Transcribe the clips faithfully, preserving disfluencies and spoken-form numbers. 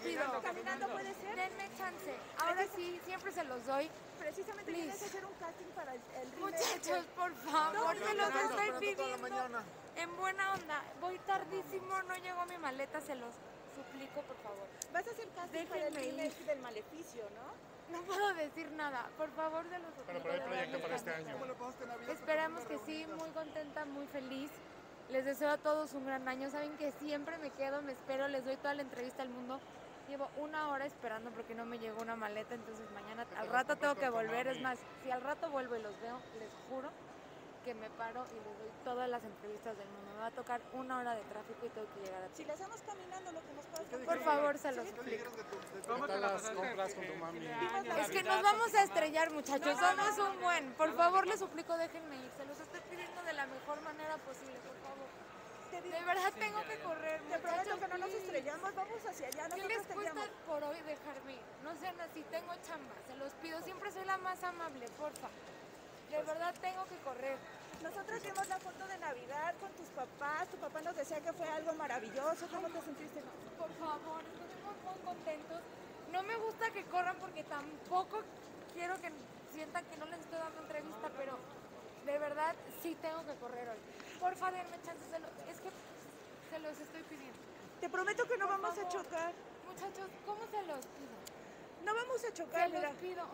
pido. Caminando puede ser. Denme chance. Ahora sí, siempre se los doy. Precisamente Please. tienes que hacer un casting para el, el remake. Muchachos, por favor, No, se los caminando, estoy esperando toda la pidiendo. mañana. En buena onda. Voy tardísimo, no llegó mi maleta, se los suplico, por favor. Vas a hacer casting para el Déjenme remake ir. del Maleficio, ¿no? No puedo decir nada. Por favor, se los suplico. Pero por ahí de proyecto verdad, para este muchachos. año. ¿Cómo le pasaste Navidad? Esperamos que sí, muy contenta, muy feliz. Les deseo a todos un gran año. Saben que siempre me quedo, me espero, les doy toda la entrevista al mundo. Llevo una hora esperando porque no me llegó una maleta, entonces mañana al rato tengo que volver. Es más, si al rato vuelvo y los veo, les juro que me paro y les doy todas las entrevistas del mundo. Me va a tocar una hora de tráfico y tengo que llegar a Si le hacemos caminando, lo que nos pasa. Por favor, se los ¿Qué suplico. dijeron de tu, de tu- ¿Qué tal las compras con tu mami? Es que nos vamos a estrellar, muchachos. Somos un buen. Por favor, les suplico, déjenme ir. Se los estoy pidiendo de la mejor manera posible, por favor. De verdad tengo que correr, Te prometo muchachos, que no nos please. estrellamos, vamos hacia allá. ¿Qué Nosotros les te cuesta guiamos. por hoy dejarme ir? No sean así, tengo chamba, se los pido. Siempre soy la más amable, porfa. De verdad tengo que correr. Nosotros vimos la foto de Navidad con tus papás. Tu papá nos decía que fue algo maravilloso. ¿Cómo te sentiste? Por favor, estuvimos muy contentos. No me gusta que corran porque tampoco quiero que sientan que no les estoy dando entrevista, pero de verdad sí tengo que correr hoy. Porfa, denme chance, se lo- es que se los estoy pidiendo. Te prometo que no Por vamos a favor. chocar. Muchachos, ¿cómo se los pido? No vamos a Se chocar, mira. los pido.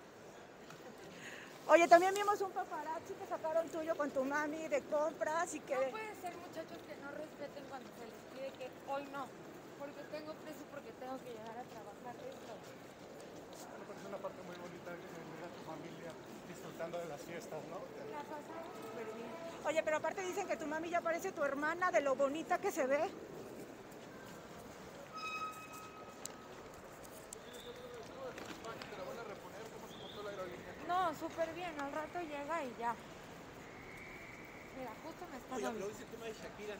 Oye, también vimos un paparazzi que sacaron tuyo con tu mami de compras y que... No puede ser, muchachos, que no respeten cuando se les pide que hoy no. Porque tengo prisa y porque tengo que llegar a trabajar esto. Me parece una parte muy bonita de ver a tu familia disfrutando de las fiestas, ¿no? La pasamos súper bien. Oye, pero aparte dicen que tu mami ya parece tu hermana de lo bonita que se ve. ¿Te la van a reponer? ¿Cómo se montó la aerolínea? No, súper bien, al rato llega y ya. Mira, justo me está Oye, dando. pero dice el tema de Shakira.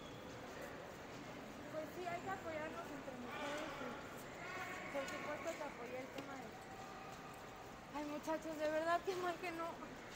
Pues sí, hay que apoyarnos entre mujeres y por supuesto que apoyé el tema de... Ay, muchachos, de verdad que mal que no.